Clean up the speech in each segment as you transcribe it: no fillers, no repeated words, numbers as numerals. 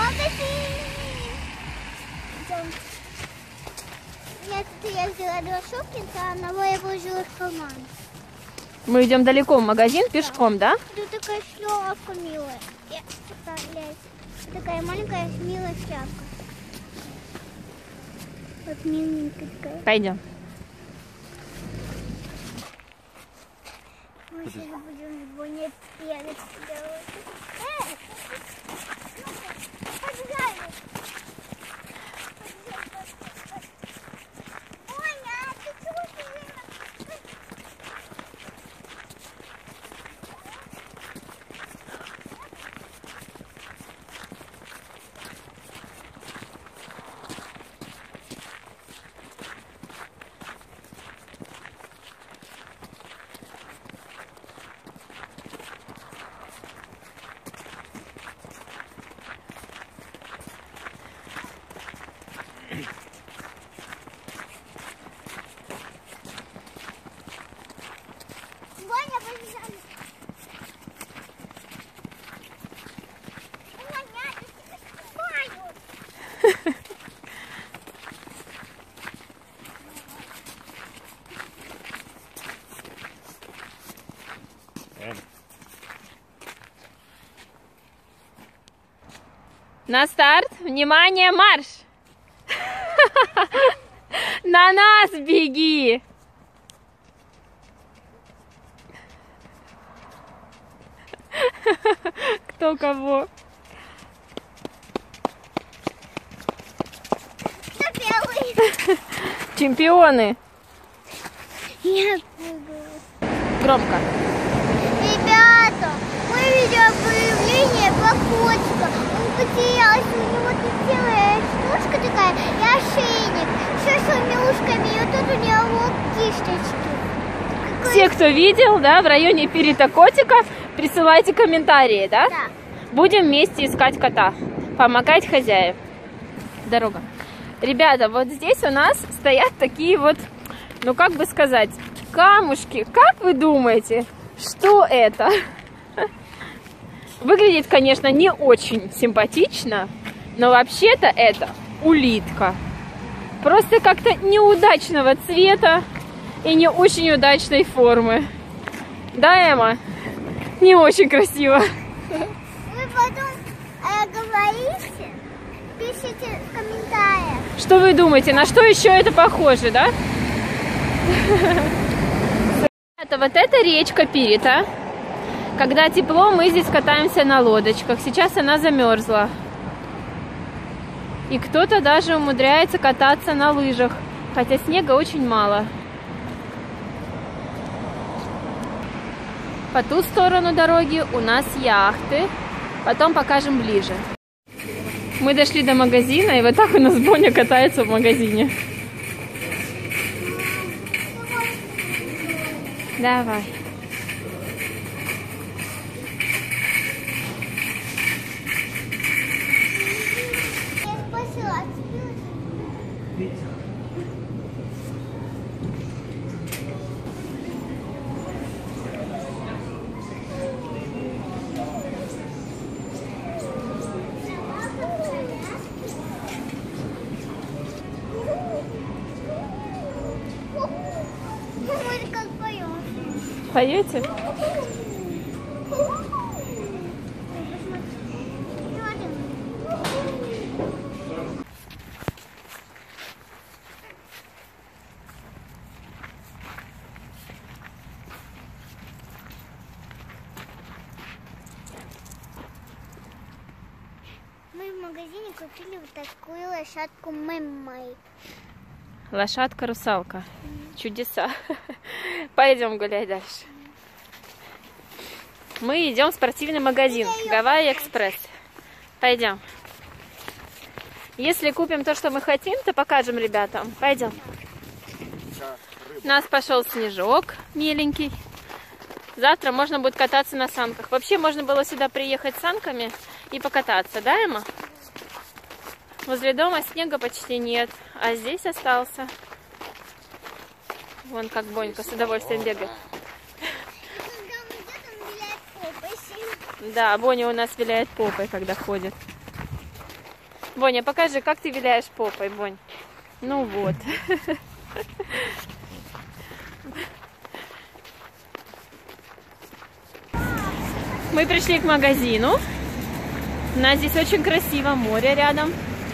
Я взяла 2 шопинга, а одного я вложила в карман. Мы идем далеко в магазин пешком, да? Тут такая шляпка милая. Такая маленькая милая шляпка. Вот миленькая такая. Пойдем. Мы сейчас будем звонить перед делать. Побежали. На старт, внимание, марш! На нас беги! Кто кого? Кто первый? Чемпионы! Я прыгаю. Громко. Ребята, мы видим появление походчика. Он потерялся, у него тут целая штучка такая и ошейник. Все с своими ушками, и вот тут у него кисточки. Все, кто видел, да, в районе Перита котика, присылайте комментарии, да? Да. Будем вместе искать кота, помогать хозяев. Дорога. Ребята, вот здесь у нас стоят такие вот, ну как бы сказать, камушки. Как вы думаете, что это? Выглядит, конечно, не очень симпатично, но вообще-то это улитка. Просто как-то неудачного цвета и не очень удачной формы. Да, Эмма? Не очень красиво. Вы потом говорите, пишите в комментариях. Что вы думаете, на что еще это похоже, да? Это вот эта речка Перита. Когда тепло, мы здесь катаемся на лодочках. Сейчас она замерзла. И кто-то даже умудряется кататься на лыжах, хотя снега очень мало. По ту сторону дороги у нас яхты. Потом покажем ближе. Мы дошли до магазина, и вот так у нас Боня катается в магазине. Давай. Поете? Мы в магазине купили вот такую лошадку Мэммой. Лошадка-русалка. Чудеса. Пойдем гулять дальше. Мы идем в спортивный магазин Гавайи Экспресс. Пойдем. Если купим то, что мы хотим, то покажем ребятам. Пойдем. У нас пошел снежок миленький. Завтра можно будет кататься на санках. Вообще можно было сюда приехать с санками и покататься, да, Эмма? Возле дома снега почти нет, а здесь остался. Вон как Бонька с удовольствием бегает. Да, Боня у нас виляет попой, когда ходит. Боня, покажи, как ты виляешь попой, Бонь. Ну вот. Мы пришли к магазину. У нас здесь очень красиво, море рядом.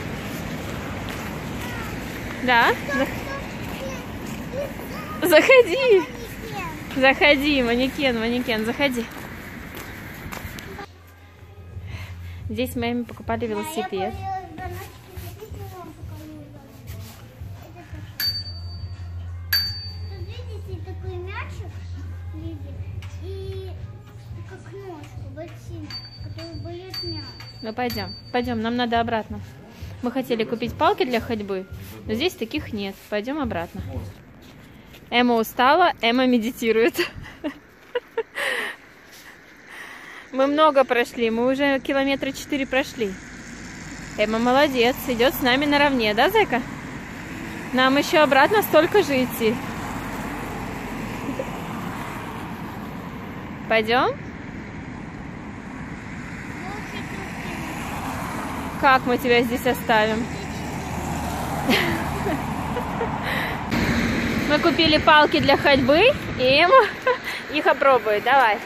Да? Заходи. Заходи, манекен, заходи. Здесь мы покупали велосипед. Тут видите, такой мячик и как ножку, ботинок, который бьет мяч. Ну пойдем, нам надо обратно. Мы хотели купить палки для ходьбы, но здесь таких нет. Пойдем обратно. Эмма устала, Эмма медитирует. Мы много прошли, мы уже километра 4 прошли. Эмма молодец, идет с нами наравне, да, зайка? Нам еще обратно столько же идти. Пойдем? Как мы тебя здесь оставим? Мы купили палки для ходьбы, и Эмма их опробует. Давай.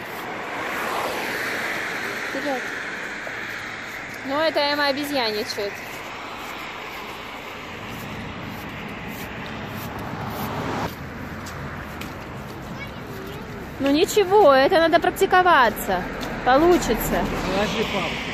Вперед. Ну, это Эмма обезьяничает. Ну ничего, это надо практиковаться. Получится. Положи палку.